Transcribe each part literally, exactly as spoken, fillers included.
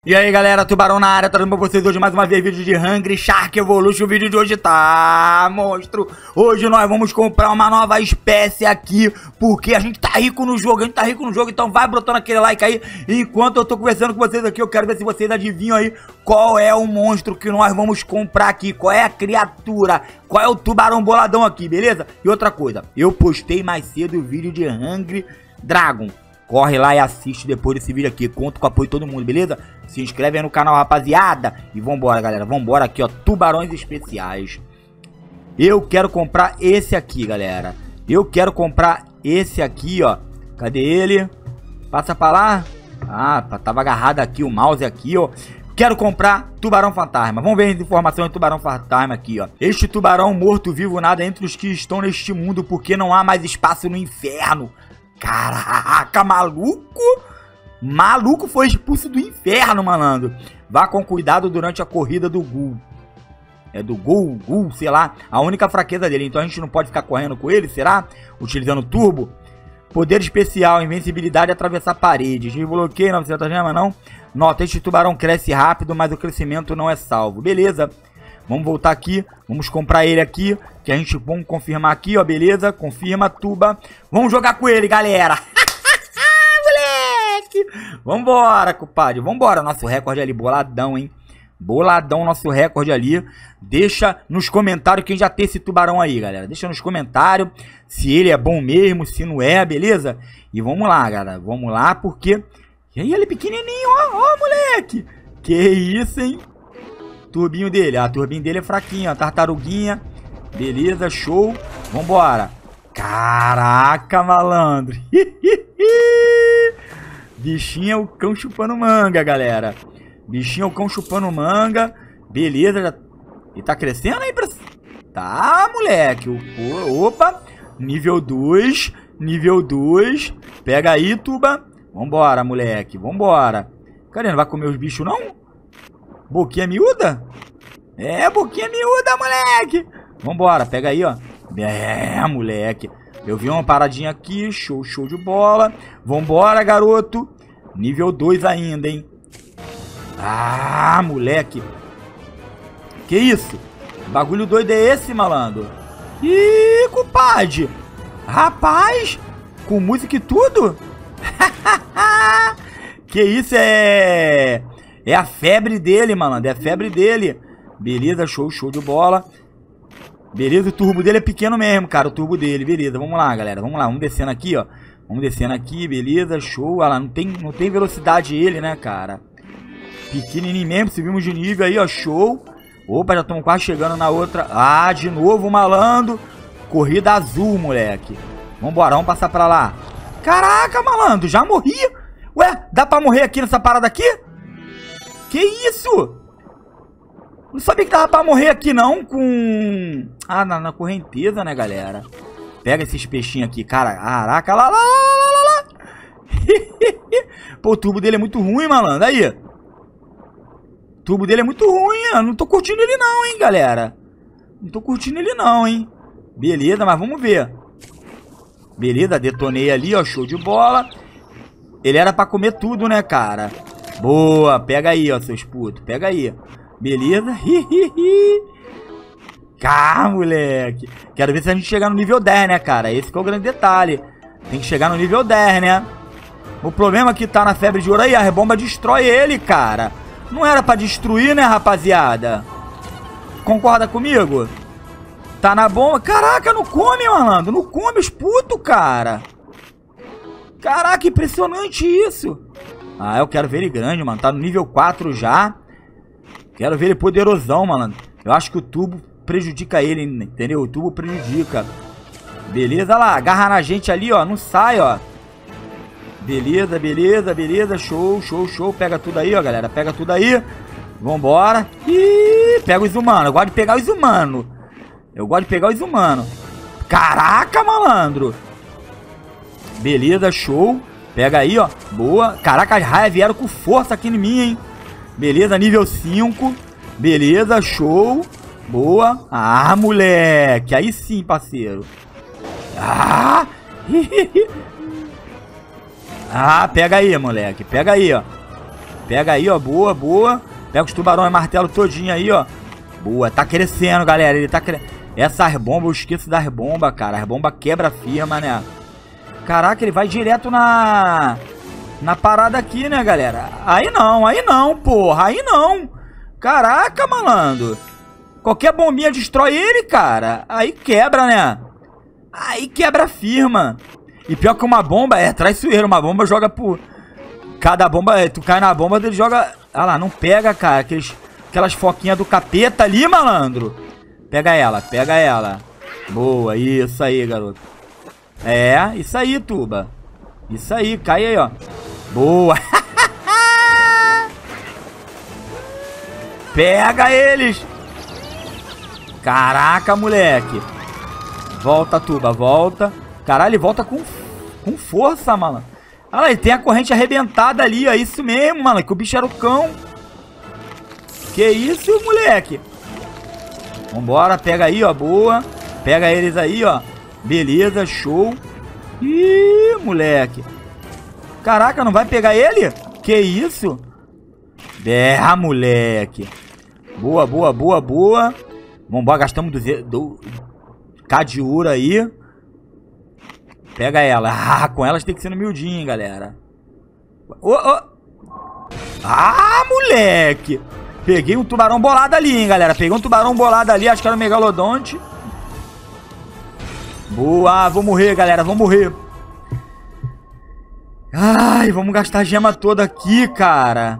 E aí galera, Tubarão na área, trazendo pra vocês hoje mais uma vez vídeo de Hungry Shark Evolution. O vídeo de hoje tá monstro. Hoje nós vamos comprar uma nova espécie aqui, porque a gente tá rico no jogo, a gente tá rico no jogo. Então vai brotando aquele like aí. Enquanto eu tô conversando com vocês aqui, eu quero ver se vocês adivinham aí qual é o monstro que nós vamos comprar aqui. Qual é a criatura, qual é o tubarão boladão aqui, beleza? E outra coisa, eu postei mais cedo o vídeo de Hungry Dragon. Corre lá e assiste depois desse vídeo aqui. Conto com o apoio de todo mundo, beleza? Se inscreve aí no canal, rapaziada. E vambora, galera. Vambora aqui, ó. Tubarões especiais. Eu quero comprar esse aqui, galera. Eu quero comprar esse aqui, ó. Cadê ele? Passa pra lá. Ah, tava agarrado aqui o mouse aqui, ó. Quero comprar tubarão fantasma. Vamos ver as informações do tubarão fantasma aqui, ó. Este tubarão morto-vivo nada entre os que estão neste mundo, porque não há mais espaço no inferno. Caraca, maluco! Maluco foi expulso do inferno, malandro. Vá com cuidado durante a corrida do Ghoul. É do Ghoul, Ghoul, sei lá. A única fraqueza dele. Então a gente não pode ficar correndo com ele, será? Utilizando turbo. Poder especial, invencibilidade, atravessar paredes. Desbloqueio, novecentas gemas, não. Nota, este tubarão cresce rápido, mas o crescimento não é salvo. Beleza. Vamos voltar aqui, vamos comprar ele aqui, que a gente, vamos confirmar aqui, ó, beleza? Confirma, tuba. Vamos jogar com ele, galera. Moleque! Vambora, compadre, vambora. Nosso recorde ali, boladão, hein? Boladão nosso recorde ali. Deixa nos comentários quem já tem esse tubarão aí, galera. Deixa nos comentários se ele é bom mesmo, se não é, beleza? E vamos lá, galera, vamos lá, porque... E aí, ele é pequenininho, ó, ó, moleque. Que isso, hein? Turbinho dele, a turbinho dele é fraquinho, ó, tartaruguinha, beleza, show, vambora. Caraca, malandro. Bichinho é o cão chupando manga, galera. Bichinho é o cão chupando manga, beleza, já... E tá crescendo aí pra... Tá, moleque, opa, nível dois, nível dois, pega aí, tuba. Vambora, moleque, vambora. Cadê, não vai comer os bichos, não? Boquinha miúda? É, boquinha miúda, moleque. Vambora, pega aí, ó. É, moleque. Eu vi uma paradinha aqui. Show, show de bola. Vambora, garoto. Nível dois ainda, hein. Ah, moleque. Que isso? Bagulho doido é esse, malandro? Ih, compadre. Rapaz. Com música e tudo? Que isso, é... É a febre dele, malandro. É a febre dele. Beleza, show, show de bola. Beleza, o turbo dele é pequeno mesmo, cara. O turbo dele, beleza. Vamos lá, galera. Vamos lá, vamos descendo aqui, ó. Vamos descendo aqui, beleza, show. Olha lá, não tem, não tem velocidade ele, né, cara. Pequenininho mesmo, subimos de nível aí, ó, show. Opa, já estamos quase chegando na outra. Ah, de novo, malandro. Corrida azul, moleque. Vambora, vamos passar pra lá. Caraca, malandro, já morri. Ué, dá pra morrer aqui nessa parada aqui? Que isso? Não sabia que dava pra morrer aqui não com... Ah, na, na correnteza, né, galera? Pega esses peixinhos aqui, cara. Caraca, lá, lá, lá, lá, lá. Pô, o tubo dele é muito ruim, malandro. Aí. O tubo dele é muito ruim. Eu não tô curtindo ele não, hein, galera. Não tô curtindo ele não, hein. Beleza, mas vamos ver. Beleza, detonei ali, ó. Show de bola. Ele era pra comer tudo, né, cara? Boa, pega aí, ó, seus putos. Pega aí. Beleza? Cá, moleque. Quero ver se a gente chegar no nível dez, né, cara? Esse que é o grande detalhe. Tem que chegar no nível dez, né? O problema é que tá na febre de ouro aí, a rebomba destrói ele, cara. Não era pra destruir, né, rapaziada? Concorda comigo? Tá na bomba. Caraca, não come, malandro. Não come os putos, cara. Caraca, impressionante isso. Ah, eu quero ver ele grande, mano. Tá no nível quatro já. Quero ver ele poderosão, mano. Eu acho que o tubo prejudica ele, entendeu? O tubo prejudica. Beleza, lá. Agarra na gente ali, ó. Não sai, ó. Beleza, beleza, beleza. Show, show, show. Pega tudo aí, ó, galera. Pega tudo aí. Vambora. Ih, pega os humanos. Eu gosto de pegar os humanos. Eu gosto de pegar os humanos. Caraca, malandro. Beleza, show. Pega aí, ó. Boa. Caraca, as raias vieram com força aqui em mim, hein. Beleza, nível cinco. Beleza, show. Boa. Ah, moleque. Aí sim, parceiro. Ah. Ah, pega aí, moleque. Pega aí, ó. Pega aí, ó. Boa, boa. Pega os tubarões martelo todinho aí, ó. Boa. Tá crescendo, galera. Ele tá crescendo. Essas bombas, eu esqueço das bombas, cara. As bombas quebra firma, né? Caraca, ele vai direto na... Na parada aqui, né, galera? Aí não, aí não, porra. Aí não. Caraca, malandro. Qualquer bombinha destrói ele, cara. Aí quebra, né? Aí quebra firma. E pior que uma bomba é traiçoeiro. Uma bomba joga por... Cada bomba... Tu cai na bomba, ele joga... Ah lá, não pega, cara. Aqueles... Aquelas foquinhas do capeta ali, malandro. Pega ela, pega ela. Boa, isso aí, garoto. É, isso aí, Tuba. Isso aí, cai aí, ó. Boa. Pega eles. Caraca, moleque. Volta, Tuba, volta. Caralho, ele volta com, com força, mano. Olha lá, ele tem a corrente arrebentada ali, ó. Isso mesmo, mano, que o bicho era o cão. Que isso, moleque. Vambora, pega aí, ó, boa. Pega eles aí, ó. Beleza, show. Ih, moleque. Caraca, não vai pegar ele? Que isso? Berra, moleque. Boa, boa, boa, boa. Vambora, gastamos do K de ouro aí. Pega ela. Ah, com elas tem que ser no miudinho, hein, galera. Oh, oh. Ah, moleque. Peguei um tubarão bolado ali, hein, galera. Peguei um tubarão bolado ali, acho que era um megalodonte. Boa, vou morrer, galera, vou morrer. Ai, vamos gastar a gema toda aqui, cara.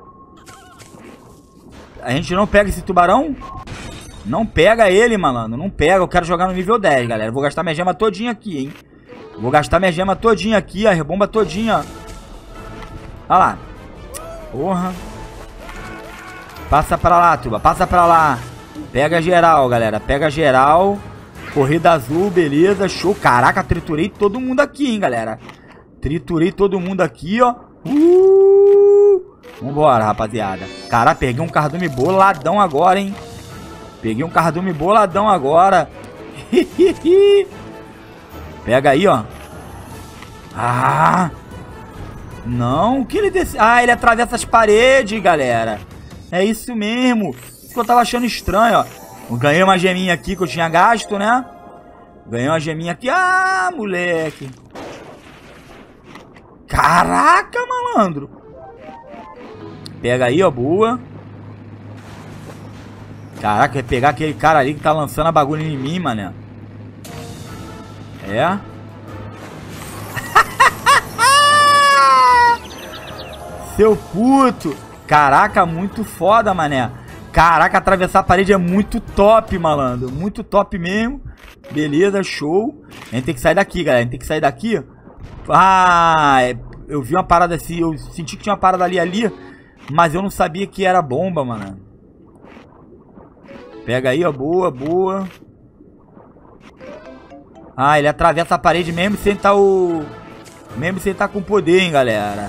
A gente não pega esse tubarão? Não pega ele, malandro, não pega. Eu quero jogar no nível dez, galera. Vou gastar minha gema todinha aqui, hein. Vou gastar minha gema todinha aqui, a rebomba todinha. Olha lá. Porra. Passa pra lá, Tuba, passa pra lá. Pega geral, galera, pega geral. Corrida azul, beleza, show. Caraca, triturei todo mundo aqui, hein, galera. Triturei todo mundo aqui, ó. Uh! Vambora, rapaziada. Cara, peguei um cardume boladão agora, hein. Peguei um cardume boladão agora. Pega aí, ó. Ah! Não, o que ele desce? Ah, ele atravessa as paredes, galera. É isso mesmo. Isso que eu tava achando estranho, ó. Eu ganhei uma geminha aqui que eu tinha gasto, né? Ganhei uma geminha aqui. Ah, moleque. Caraca, malandro. Pega aí, ó, boa. Caraca, vai pegar aquele cara ali que tá lançando a bagulho em mim, mané. É. Seu puto. Caraca, muito foda, mané. Caraca, atravessar a parede é muito top, malandro. Muito top mesmo. Beleza, show. A gente tem que sair daqui, galera. A gente tem que sair daqui. Ah, eu vi uma parada assim. Eu senti que tinha uma parada ali, ali. Mas eu não sabia que era bomba, mano. Pega aí, ó. Boa, boa. Ah, ele atravessa a parede mesmo sem tá o... Mesmo sem tá com poder, hein, galera.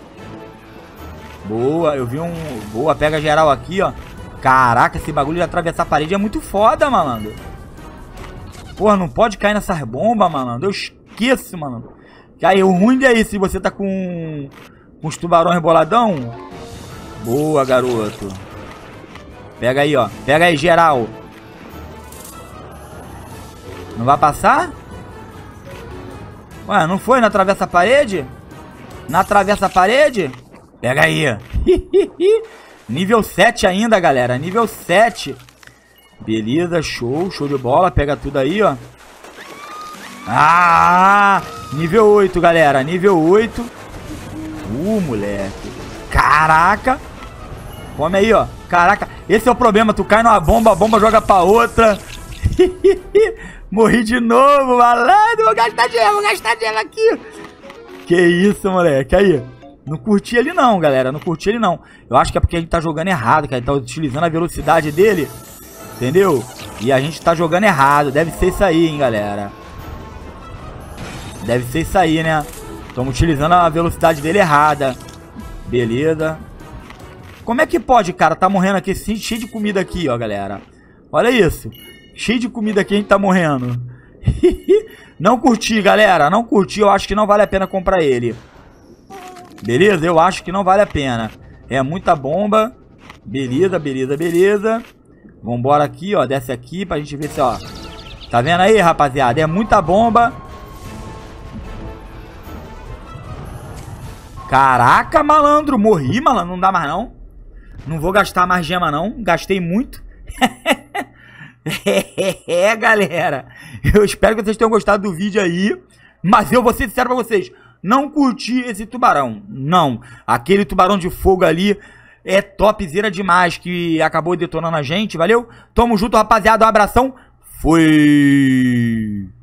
Boa, eu vi um... Boa, pega geral aqui, ó. Caraca, esse bagulho de atravessar a parede é muito foda, malandro. Porra, não pode cair nessas bombas, malandro. Eu esqueço, malandro. Aí, o ruim é isso, se você tá com... Com os tubarões boladão. Boa, garoto. Pega aí, ó. Pega aí, geral. Não vai passar? Ué, não foi? Não atravessa a parede? Não atravessa a parede? Pega aí. Nível sete ainda, galera. Nível sete. Beleza, show. Show de bola. Pega tudo aí, ó. Ah! Nível oito, galera. Nível oito. Uh, moleque. Caraca. Come aí, ó. Caraca. Esse é o problema. Tu cai numa bomba, a bomba joga pra outra. Morri de novo, malandro. Vou gastar gema, vou gastar gema aqui. Que isso, moleque. Aí. Não curti ele não, galera. Não curti ele não. Eu acho que é porque a gente tá jogando errado, cara. Ele tá utilizando a velocidade dele. Entendeu? E a gente tá jogando errado. Deve ser isso aí, hein, galera. Deve ser isso aí, né? Estamos utilizando a velocidade dele errada. Beleza. Como é que pode, cara? Tá morrendo aqui, cheio de comida aqui, ó, galera. Olha isso. Cheio de comida aqui, a gente tá morrendo. Não curti, galera. Não curti. Eu acho que não vale a pena comprar ele. Beleza? Eu acho que não vale a pena. É muita bomba. Beleza, beleza, beleza. Vambora aqui, ó. Desce aqui pra gente ver se, ó. Tá vendo aí, rapaziada? É muita bomba. Caraca, malandro. Morri, malandro. Não dá mais, não. Não vou gastar mais gema, não. Gastei muito. É, galera. Eu espero que vocês tenham gostado do vídeo aí. Mas eu vou ser sincero pra vocês. Não curti esse tubarão. Não. Aquele tubarão de fogo ali é topzera demais que acabou detonando a gente. Valeu? Tamo junto, rapaziada. Um abração. Fui.